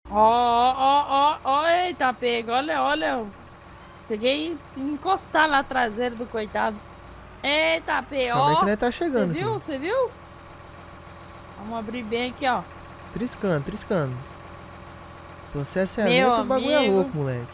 Ó, eita, pega, olha. Peguei e encostar na traseira do coitado. Eita, pega, Calma aí que ó. nós tá Você chegando, viu? filho. Você viu? Vamos abrir bem aqui, ó. Triscando, triscando. Processo é Meu lento, o bagulho é amigo. louco, moleque.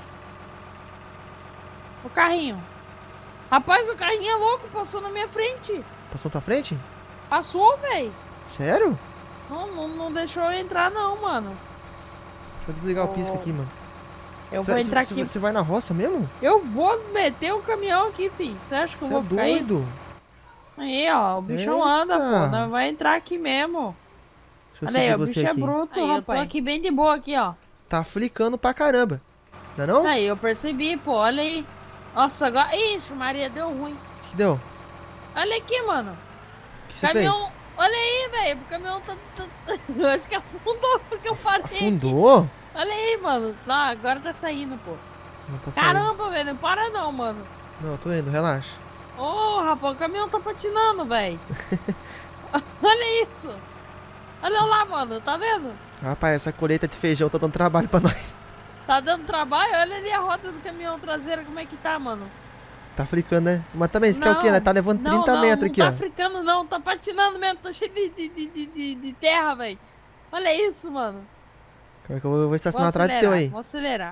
O carrinho. Rapaz, o carrinho é louco, passou na minha frente. Passou na tua frente? Passou, velho. Sério? Não deixou eu entrar, não, mano. Deixa eu desligar o pisca aqui, mano. Eu vou entrar aqui. Você vai na roça mesmo? Eu vou meter o caminhão aqui, filho. Você acha que eu Você é vou ficar aí? doido? Aí, ó, o bichão anda, pô. Eita. Nós vai entrar aqui mesmo. Deixa eu Olha aí, seguir o você bicho é aqui. bruto, aí, rapaz. Eu tô aqui bem de boa aqui, ó. Tá flicando pra caramba. Não é não? Aí, eu percebi, pô. Olha aí. Nossa, agora... Ixi, Maria, deu ruim. O que deu? Olha aqui, mano. O que você Caminhão... fez? Olha aí, velho. O caminhão Eu acho que afundou porque eu parei aqui. Afundou? Olha aí, mano. Não, agora tá saindo, pô. Não tá saindo. Caramba, velho. Não para não, mano. Não, eu tô indo, relaxa. Ô, rapaz, o caminhão tá patinando, velho. Olha isso. Olha lá, mano. Tá vendo? Rapaz, essa colheita de feijão tá dando trabalho pra nós. Tá dando trabalho? Olha ali a roda do caminhão traseiro, como é que tá, mano? Tá flicando, né? Mas também, isso quer o quê, né? Tá levando 30 metros aqui, não ó. tá fricando não, tá patinando mesmo, tô cheio de terra, velho. Olha isso, mano. Como é que eu vou estacionar atrás do seu aí? Vou acelerar.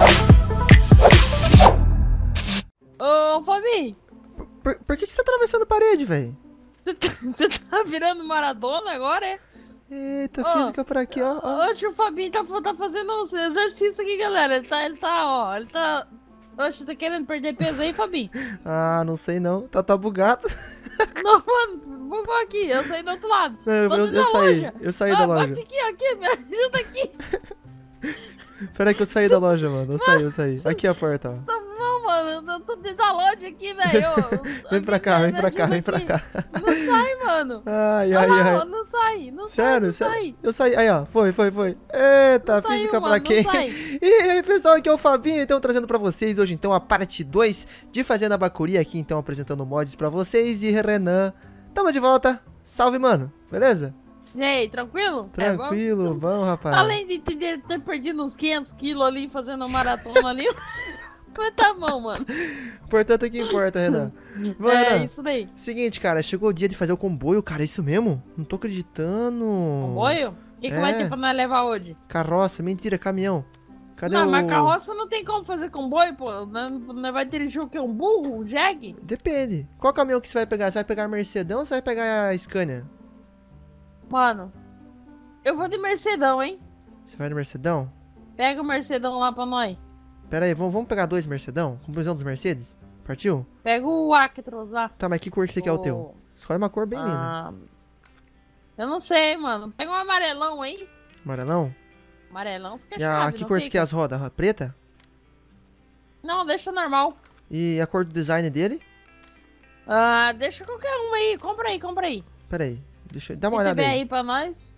Ô, Fabi, Por que você tá atravessando a parede, velho? você tá virando Maradona agora, é? Eita, Ô, física por aqui, ó. Oxe, o Fabi tá fazendo um exercício aqui, galera. Ele tá... Oxe, tá querendo perder peso aí, Fabi? Ah, não sei não. Tá bugado. Não, mano, bugou aqui. Eu saí do outro lado. Eu saí da loja. Bate aqui, me ajuda aqui. Pera aí que eu saí da loja, mano. Eu saí. Aqui é a porta, ó. Tá bom, mano. Eu tô dentro da loja aqui, velho. Vem pra cá, vem pra cá, vem pra cá. Não sai, mano. Ai, Olha ai, lá, ai. ó, não sai. Sério? Eu saí. Aí, ó. Foi. Eita, Não saiu, física pra mano, quem? não sai. E aí, pessoal, aqui é o Fabinho. Então, trazendo pra vocês hoje, então, a parte 2 de Fazenda Bacuri. Aqui, então, apresentando mods pra vocês. E Renan, tamo de volta. Salve, mano. Beleza? E aí, tranquilo? Tranquilo, bom, rapaz. Além de ter perdido uns 500 quilos ali, fazendo uma maratona ali. Mas tá bom, mano. Importante é que importa, Renan. Vamos, É, Renan. isso daí. Seguinte, cara, chegou o dia de fazer o comboio, cara, é isso mesmo? Não tô acreditando. Comboio? O que vai ter pra nós levar hoje? Carroça, mentira, caminhão. Cadê Não, o... mas carroça não tem como fazer comboio, pô. Nós vai dirigir o quê? Um burro? Um jegue? Depende. Qual caminhão que você vai pegar? Você vai pegar a Mercedão ou você vai pegar a Scania? Mano, eu vou de Mercedão, hein? Você vai no Mercedão? Pega o Mercedão lá pra nós. Pera aí, vamos pegar 2 Mercedão? Comprisão dos Mercedes? Partiu? Pega o Actros lá. Tá, mas que cor que você quer o teu? Escolhe uma cor bem linda. Eu não sei, mano. Pega um amarelão aí. Amarelão? Amarelão fica E chave, que não cor você fica? quer as rodas? Preta? Não, deixa normal. E a cor do design dele? Deixa qualquer um aí. Compra aí. Pera aí, dá uma Se olhada tiver aí. aí pra nós.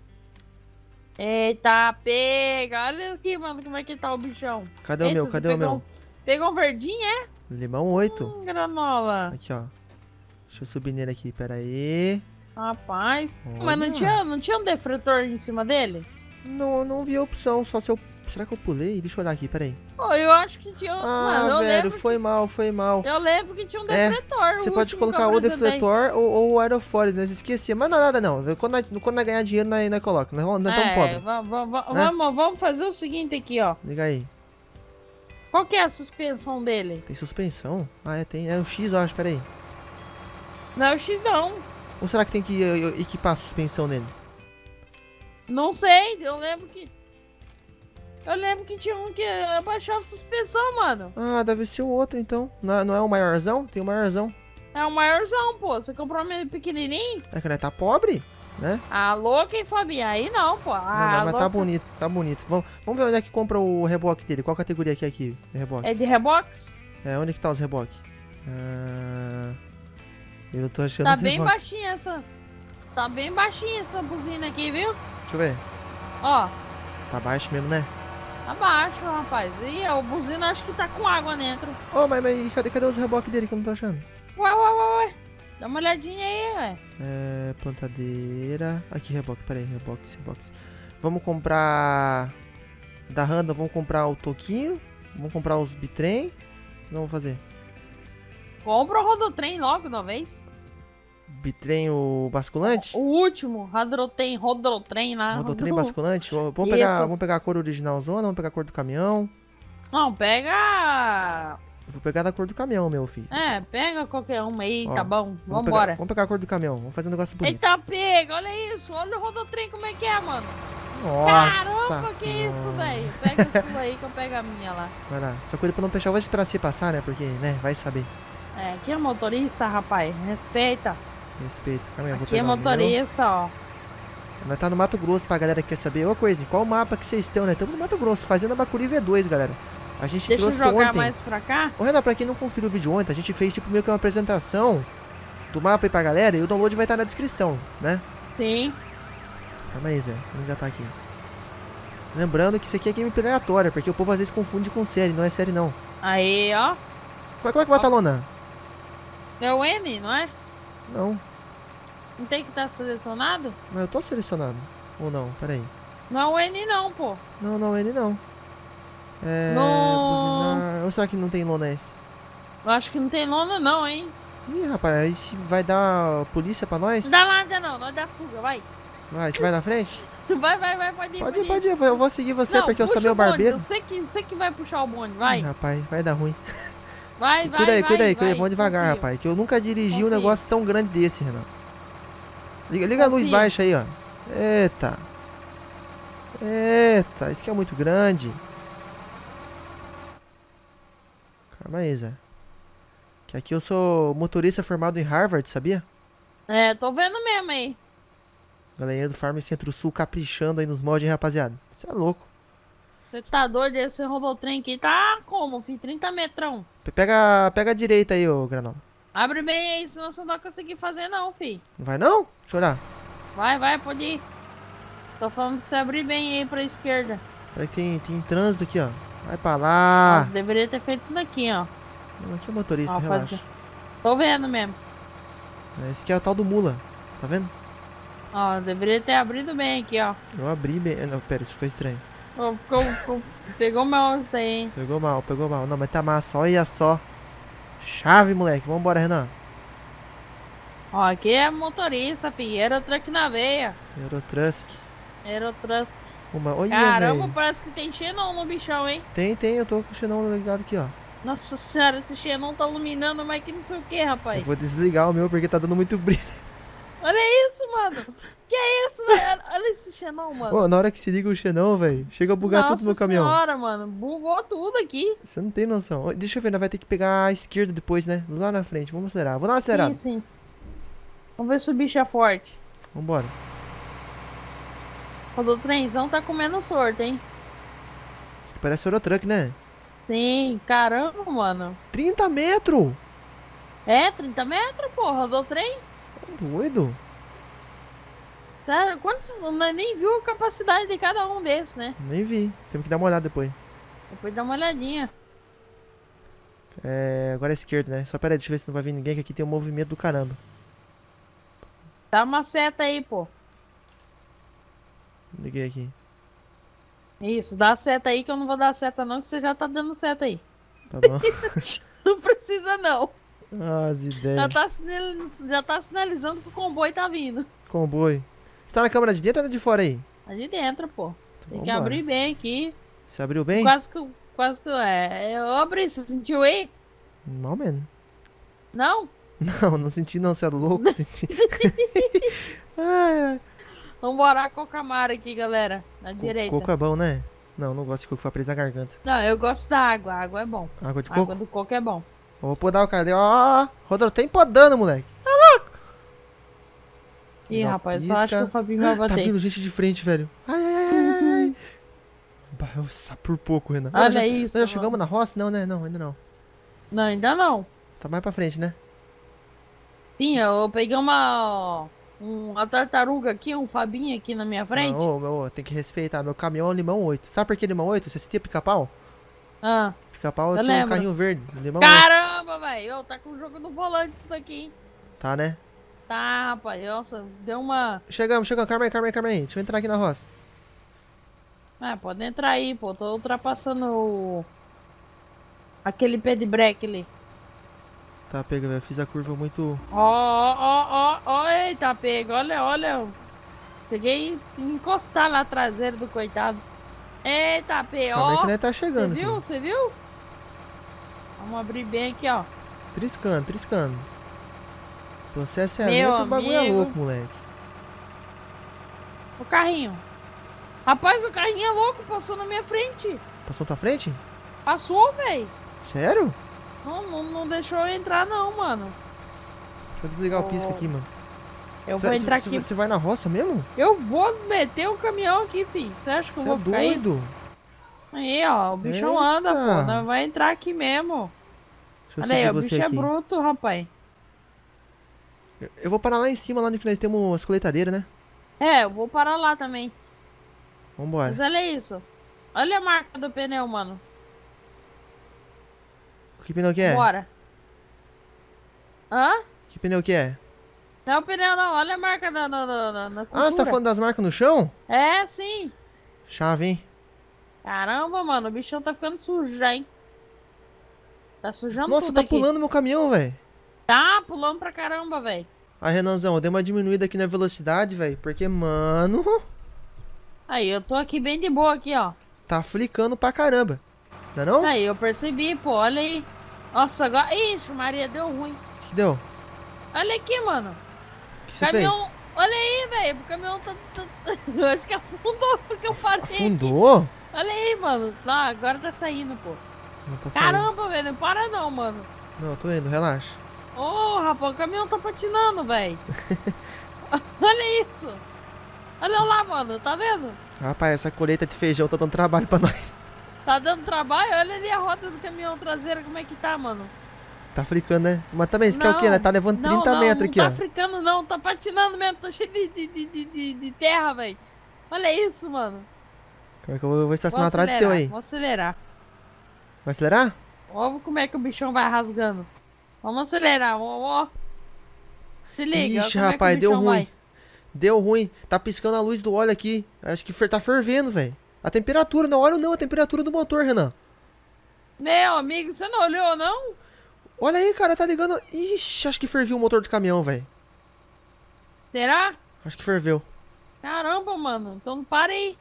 Eita, pega. Olha aqui, mano, como é que tá o bichão. Cadê o meu? você Cadê o meu? Pegou um verdinho, é? Limão 8. Granola. Aqui, ó. Deixa eu subir nele aqui, pera aí. Rapaz. Olha. Mas não tinha um defletor em cima dele? Não vi a opção, só se eu... Será que eu pulei? Deixa eu olhar aqui, peraí. Pô, eu acho que tinha... Ah, mano, eu velho, lembro foi mal. Eu lembro que tinha um defletor. Você o pode último que eu colocar ou apresentei. defletor ou o aerofólio, né? Você esquecia. Mas não é nada, não. Quando nós ganhar dinheiro, nós coloca. Nós não é tão pobre. Vamos fazer o seguinte aqui, ó. Liga aí. Qual que é a suspensão dele? Tem suspensão? Ah, é, tem. É o X, eu acho, peraí. Não é o X, não. Ou será que tem que equipar a suspensão nele? Não sei, eu lembro que tinha um que abaixava a suspensão, mano. Ah, deve ser o outro, então. Não é o maiorzão? Tem o maiorzão. É o maiorzão, pô. Você comprou um pequenininho? É que nós tá pobre, né? Ah, louca, hein, Fabi? Aí não, pô. Não, mas tá bonito, tá bonito. Vamos ver onde é que compra o reboque dele. Qual categoria que é aqui? Reboque. É de rebox? É, onde é que tá os reboques? Eu tô achando Tá os bem reboque. baixinha essa. Tá bem baixinha essa buzina aqui, viu? Deixa eu ver. Ó, Tá baixo mesmo, né? tá baixo, rapaz. E o buzina acho que tá com água dentro. Ô, mas cadê os reboques dele que eu não tô achando? Ué. Dá uma olhadinha aí, ué. Plantadeira. Aqui, reboque, peraí, reboque. Vamos comprar Da Randa, vamos comprar o toquinho. Vamos comprar os bitrem. O que nós vamos fazer? Compra o rodotrem logo de uma vez. Bitrem, o basculante? O último, rodotrem lá. Rodotrem basculante? Vamos pegar a cor originalzona, vamos pegar a cor do caminhão. Não, pega... Eu vou pegar da cor do caminhão, meu filho. Pega qualquer uma aí, Ó, tá bom. Vambora. Vamos pegar a cor do caminhão, vamos fazer um negócio bonito. Eita, pega, olha isso. Olha o rodotrem como é que é, mano. Nossa Caramba, que senhora. isso, velho. Pega a sua aí que eu pego a minha lá. Vai lá. Só cuida pra não deixar, eu vou esperar você passar, né? Porque, né, vai saber. Aqui é motorista, rapaz. Respeita. Respeito. Calma aí, eu vou Aqui é pegar o meu. motorista, ó. Nós tá no Mato Grosso pra galera que quer saber. Ô, Coisa, qual mapa que vocês estão, né? Estamos no Mato Grosso, fazendo a Bacuri V2, galera. A gente Deixa eu trouxe jogar ontem. mais pra cá. Ô, Renan, pra quem não conferiu o vídeo ontem, a gente fez tipo meio que uma apresentação do mapa aí pra galera e o download vai estar na descrição, né? Sim. Calma aí, Zé. Vamos já tá aqui. Lembrando que isso aqui é gameplay aleatória, porque o povo às vezes confunde com série, não é série não. Aí, ó. Como é que bota a lona? É o N, não é? Não, Não tem que estar selecionado? mas eu tô selecionado. Ou não, peraí. Não é o N não, pô. Não, ele não. No... Buzinar... Ou será que não tem lona esse? Eu acho que não tem lona não, hein? Ih, rapaz, aí se vai dar polícia pra nós? Não dá nada não, nós dá fuga, vai. Vai, você vai na frente? Vai, pode ir. Pode ir, eu vou seguir você Não, porque eu sou puxa meu o bonde, barbeiro. Você que vai puxar o bonde, Ih, vai. rapaz, vai dar ruim. Vai. Cuida aí, vamos devagar, confio. rapaz. Que eu nunca dirigi um Confio. negócio tão grande desse, Renan. Liga a luz Confio. baixa aí, ó. Eita. Eita, isso aqui é muito grande. Calma aí, Zé. Que aqui eu sou motorista formado em Harvard, sabia? Tô vendo mesmo aí. Galerinha do Farm Centro-Sul caprichando aí nos mods, hein, rapaziada. Você é louco. Você tá doido? Esse rodotrem aqui tá como, filho? 30 metrão. Pega a direita aí, ô Granola. Abre bem aí, senão você não vai conseguir fazer não, filho. Não vai não? Deixa eu olhar. Vai, pode ir. Tô falando pra você abrir bem aí pra esquerda. Peraí que tem trânsito aqui, ó. Vai pra lá. Nossa, deveria ter feito isso daqui, ó. Não, aqui é motorista, Ó, relaxa. Tô vendo mesmo. Esse aqui é o tal do mula. Tá vendo? Ó, deveria ter abrido bem aqui, ó. Eu abri bem. Não, pera, isso foi estranho. Ó, pegou mal isso daí, hein. Pegou mal. Não, mas tá massa. Olha só. Chave, moleque. Vambora, Renan. Ó, aqui é motorista, filho. Aerotruck na veia. Eurotrusk. Aerotruck. Olha, Caramba, velho. parece que tem xenon no bichão, hein. Tem. Eu tô com o xenon ligado aqui, ó. Nossa senhora, esse xenon tá iluminando mais que não sei o que, Eu rapaz. vou desligar o meu porque tá dando muito brilho. Olha isso, mano. Que isso, velho? Olha esse xenon, mano. Ô, na hora que se liga o xenon, velho, chega a bugar tudo no caminhão. Nossa senhora, mano. Bugou tudo aqui. Você não tem noção. Ô, deixa eu ver, nós vai ter que pegar a esquerda depois, né? Lá na frente. Vamos acelerar. Vou dar uma acelerada. Sim. Vamos ver se o bicho é forte. Vambora. O do trenzão tá comendo sorte, hein? Isso aqui parece Eurotruck, né? Sim, caramba, mano. 30 metros! 30 metros, porra, do trem? Doido. Sério, quantos... Nós nem viu a capacidade de cada um desses, né? Nem vi. Temos que dar uma olhada depois. Depois dá uma olhadinha. Agora é esquerda, né? Só pera aí, deixa eu ver se não vai vir ninguém, que aqui tem um movimento do caramba. Dá uma seta aí, pô. Liguei aqui. Isso, dá a seta aí que eu não vou dar seta não, que você já tá dando seta aí. Tá bom. Não precisa não. As ideias. Já tá sinalizando que o comboio tá vindo. Comboio. Você tá na câmera de dentro ou de fora aí? Tá de dentro, pô. Tem que Vambora. abrir bem aqui. Você abriu bem? Quase que eu abri, você sentiu aí? Mal menos. Não? Não senti não, você é louco, senti. Ai. Vambora com o Camaro aqui, galera. Na direita. Coco é bom, né? Não gosto de coco, foi preso na garganta. Não, eu gosto da água. A água é bom. Água de A coco? água do coco é bom. Eu vou podar o cara ali, ó. Rodou, tem podando, moleque. Ih, Dá uma rapaz, só pisca. acho que o Fabinho vai Tá bater. vindo gente de frente, velho. Ai. Bah, só por pouco, Renan. Olha já, isso, nós já mano. chegamos na roça? Não, né? Não, ainda não. Não, ainda não. Tá mais pra frente, né? Sim, eu peguei uma tartaruga aqui, um Fabinho aqui na minha frente. Não, tem que respeitar. Meu caminhão é um limão 8. Sabe por que limão 8? Você assistia Pica-Pau? Ah, Pica-Pau Eu tinha um lembro. carrinho verde. Limão 8. caramba, velho. Tá com o jogo no volante isso daqui, hein? Tá, né? Tá, rapaz. Nossa, deu uma... Chegamos. Calma aí. Deixa eu entrar aqui na roça. Ah, pode entrar aí, pô. Tô ultrapassando aquele pé de breque ali. Tá, pega, velho. Fiz a curva muito... Ó, ó, ó, ó, eita, pega. Olha, olha. Peguei e encostar na traseira do coitado. Eita, pega, Calma aí que ó. nós tá Você chegando, viu? filho. Você viu? Vamos abrir bem aqui, ó. Triscando, triscando. Processo é Meu lento, o bagulho é amigo. louco, moleque. O carrinho. Rapaz, o carrinho é louco. Passou na minha frente. Passou na tua frente? Passou, velho. Sério? Não deixou eu entrar, não, mano. Deixa eu desligar o pisca aqui, mano. Eu vou entrar aqui. Você vai na roça mesmo? Eu vou meter o caminhão aqui, filho. Você acha que eu Você vou é ficar aí? doido? Aí, ó. O bichão anda, pô. Nós vai entrar aqui mesmo. Deixa eu Olha aí, seguir o você bicho aqui. é bruto, rapaz. Eu vou parar lá em cima, lá no que nós temos as coletadeiras, né? É, eu vou parar lá também. Vambora. Mas olha isso. Olha a marca do pneu, mano. Que pneu que é? Bora. Hã? Que pneu que é? Não é o pneu, não. Olha a marca na Ah, você tá falando das marcas no chão? É, sim. Chave, hein? Caramba, mano. O bichão tá ficando sujo já, hein? Tá sujando Nossa, tudo tá aqui. pulando meu caminhão, velho. Tá pulando pra caramba, velho. Ah, Renanzão, eu dei uma diminuída aqui na velocidade, velho. Porque, mano, Aí, eu tô aqui bem de boa aqui, ó. tá flicando pra caramba. Não é não? Aí, eu percebi, pô. Olha aí. Nossa, agora... Ixi, Maria, deu ruim. O que deu? Olha aqui, mano. O que você Caminhão... fez? Olha aí, velho. O caminhão tá... Eu acho que afundou porque eu parei aqui. Afundou? Olha aí, mano. Ah, agora tá saindo, pô. Não, tá saindo. Caramba, velho. Não para não, mano. Não, eu tô indo, relaxa. Ô, rapaz, o caminhão tá patinando, velho. Olha isso. Olha lá, mano. Tá vendo? Rapaz, essa colheita de feijão tá dando trabalho pra nós. Tá dando trabalho? Olha ali a roda do caminhão traseiro, como é que tá, mano. Tá flicando, né? Mas também, isso que é o quê, né? Tá levando 30 metros aqui, não ó. tá fricando não, tá patinando mesmo, tô cheio de terra, velho. Olha isso, mano. Como é que eu vou estacionar Vou atrás do acelerar, seu aí? Vou acelerar. Vai acelerar? Ó como é que o bichão vai rasgando. Vamos acelerar, ó. Se liga, Ixi, como é que rapaz, o deu bichão ruim. vai. Deu ruim. Tá piscando a luz do óleo aqui. Acho que tá fervendo, velho. A temperatura, não óleo não, a temperatura do motor, Renan. Meu amigo, você não olhou, não? Olha aí, cara, tá ligando. Ixi, acho que ferviu o motor do caminhão, velho. Será? Acho que ferveu. Caramba, mano. Então não para aí.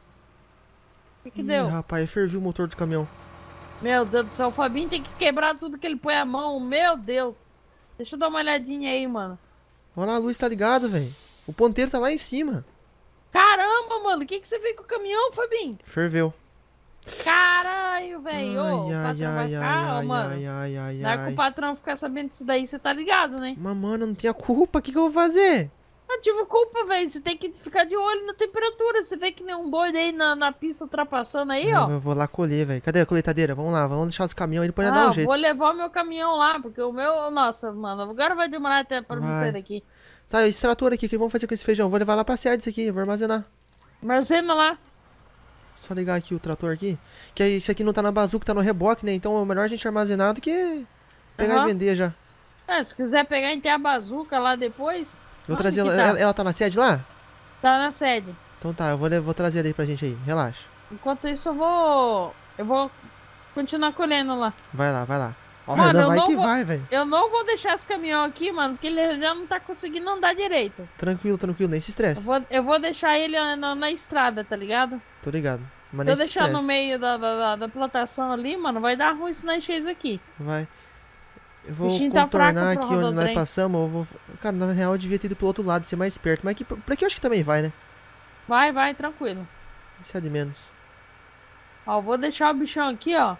O que Ih, deu? rapaz, ferviu o motor do caminhão. Meu Deus do céu, o Fabinho tem que quebrar tudo que ele põe a mão. Meu Deus. Deixa eu dar uma olhadinha aí, mano. Olha lá, a luz tá ligado, velho. O ponteiro tá lá em cima. Caramba, mano. O que você fez com o caminhão, Fabinho? Ferveu. Caralho, velho. Ô, o Ai, patrão vai ai, ficar, ó, ai, mano. ai. Não é que o patrão ficar sabendo disso daí, você tá ligado, né? Mas, mano, não tinha culpa. O que eu vou fazer? Eu tive culpa, velho. Você tem que ficar de olho na temperatura. Você vê que nem um doido aí na pista ultrapassando aí, ó. Eu vou lá colher, velho. Cadê a colheitadeira? Vamos lá, vamos deixar os caminhões aí, depois dar um jeito. Vou levar o meu caminhão lá, porque o meu... Nossa, mano, agora vai demorar até pra me sair daqui. Tá, esse trator aqui, o que vamos fazer com esse feijão? Vou levar lá pra sede isso aqui, vou armazenar. Armazena lá. Só ligar aqui o trator aqui. Que aí, esse aqui não tá na bazuca, tá no reboque, né? Então é melhor a gente armazenar do que pegar e vender já. É, se quiser pegar e ter a bazuca lá depois... Vou trazer ela, tá? ela tá na sede lá? Tá na sede. Então tá, eu vou trazer ela aí pra gente aí, relaxa. Enquanto isso, eu vou continuar colhendo lá. Vai lá, vai lá. Ó, Mano, Renan, vai não que vou- vai, velho. Eu não vou deixar esse caminhão aqui, mano, porque ele já não tá conseguindo andar direito. Tranquilo, tranquilo, nem se estresse. Eu vou deixar ele na estrada, tá ligado? Tô ligado. Mas Se eu nem se deixar no estresse. meio da plantação ali, mano, vai dar ruim se nós encher isso aqui. Vai. Eu vou Bichinho tá contornar fraco pro aqui onde nós rodotrem. passamos. Eu vou... Cara, na real eu devia ter ido pro outro lado, ser mais perto. Mas aqui, por aqui eu acho que também vai, né? Vai, tranquilo. Isso é de menos. Ó, vou deixar o bichão aqui, ó.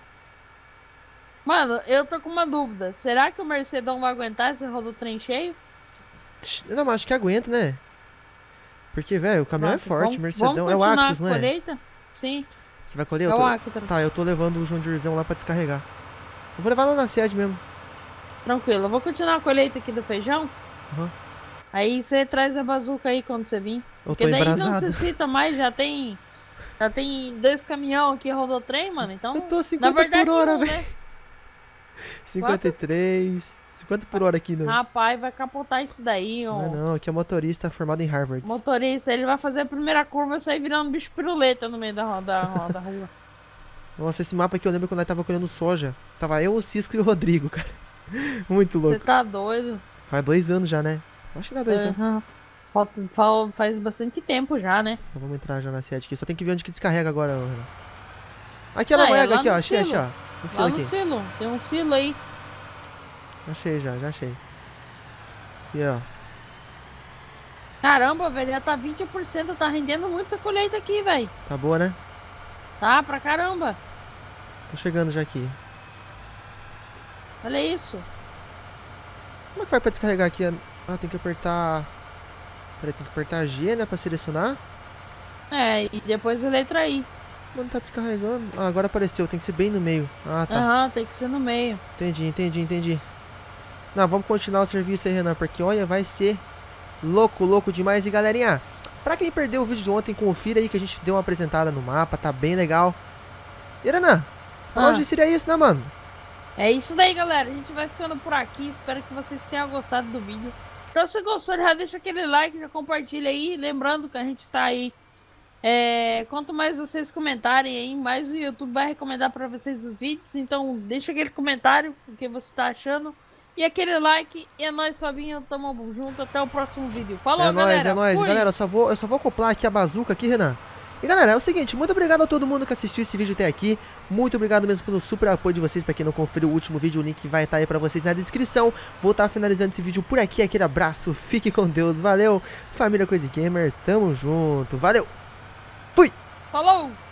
Mano, eu tô com uma dúvida. Será que o Mercedão vai aguentar esse rodotrem cheio? Não, mas acho que aguenta, né? Porque, velho, o caminhão é Nossa, forte, vamos Mercedão. É o continuar Actus, a não é? colheita? Sim, Você vai colher? é Eu o tô... Actra. Tá, eu tô levando o João Direzão lá pra descarregar. Eu vou levar lá na sede mesmo. Tranquilo, eu vou continuar a colheita aqui do feijão. Uhum. Aí você traz a bazuca aí quando você vir. Eu tô Porque daí não embrasado. necessita mais, já tem 2 caminhão aqui rodotrem, mano. Então, Eu tô na 50 verdade, por hora, um, velho. né? 53. 50 por hora aqui no... Rapaz, vai capotar isso daí, ó. Não, aqui é motorista formado em Harvard. Motorista, ele vai fazer a primeira curva e sair virando bicho piruleta no meio da rua. Nossa, esse mapa aqui eu lembro quando nós tava colhendo soja. Tava eu, o Cisco e o Rodrigo, cara. Muito louco. Você tá doido? Faz 2 anos já, né? Acho que dá 2 anos. Faz bastante tempo já, né? Então, vamos entrar já na sede aqui. Só tem que ver onde que descarrega agora, Renan. Aqui é na moeda aqui, ó. Achei, ó. Lá no silo. Tem um silo aí. Achei já achei. Aqui, ó. Caramba, velho, já tá 20%. Tá rendendo muito essa colheita aqui, velho. Tá boa, né? Tá, pra caramba. Tô chegando já aqui. Olha isso. Como é que faz pra descarregar aqui? Ah, tem que apertar... Peraí, tem que apertar G, né? Pra selecionar. É, e depois a letra I. Mano, tá descarregando. Ah, agora apareceu. Tem que ser bem no meio. Ah, tá. Aham, tem que ser no meio. Entendi. Não, vamos continuar o serviço aí, Renan. Porque, olha, vai ser louco demais. E, galerinha, pra quem perdeu o vídeo de ontem, confira aí que a gente deu uma apresentada no mapa. Tá bem legal. E, Renan, pra hoje seria isso, né, mano? É isso daí, galera. A gente vai ficando por aqui. Espero que vocês tenham gostado do vídeo. Então, se gostou, já deixa aquele like, já compartilha aí. Lembrando que a gente tá aí. Quanto mais vocês comentarem aí, mais o YouTube vai recomendar pra vocês os vídeos. Então, deixa aquele comentário, o que você tá achando. E aquele like. E é nóis, Fabinho. Tamo junto. Até o próximo vídeo. Falou, galera. É nóis. Fui. Galera, eu só vou acoplar aqui a bazuca aqui, Renan. E galera, é o seguinte, muito obrigado a todo mundo que assistiu esse vídeo até aqui. Muito obrigado mesmo pelo super apoio de vocês. Pra quem não conferiu o último vídeo, o link vai estar aí pra vocês na descrição. Vou estar finalizando esse vídeo por aqui. Aquele abraço, fique com Deus, valeu. Família Coisa Gamer, tamo junto, valeu. Fui! Falou!